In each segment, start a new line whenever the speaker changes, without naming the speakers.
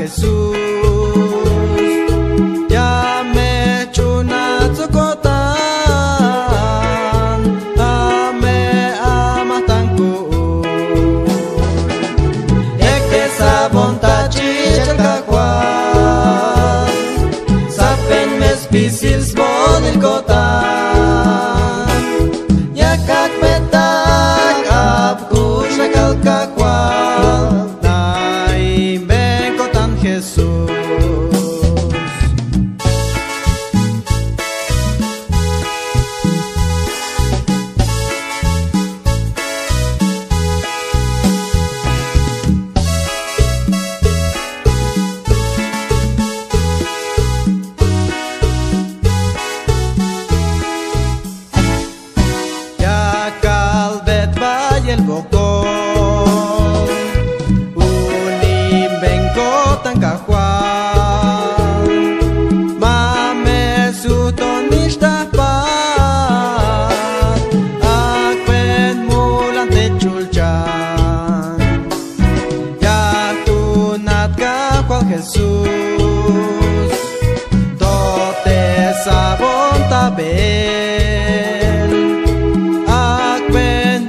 Jesús. Ya me chuna tsukotan, ame amatan ku. Ekte sabon tachi chalkakwal, sapen mes pisil sbon el kotan. Yakak metak apkush nakalkakwal, naimben kotan Jesús. El bocón, unim vengo tan cajual, mame su tonista pat, akpen mulante chulchan, ya tu nat cajual Jesús, tote sabon tabel, akpen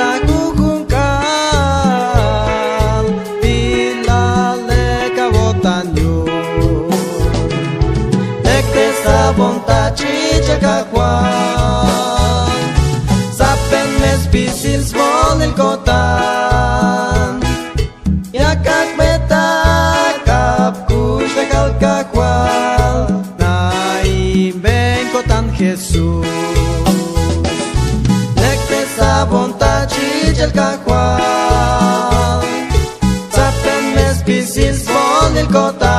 bontachi chalkakwal, sapen mes pisil sbon el kotan. Yakak metak apkush nakalkakwal, naimben kotan Jesús. Nekte sa bontachi chalkakwal, sapen mes pisil sbon el kotan.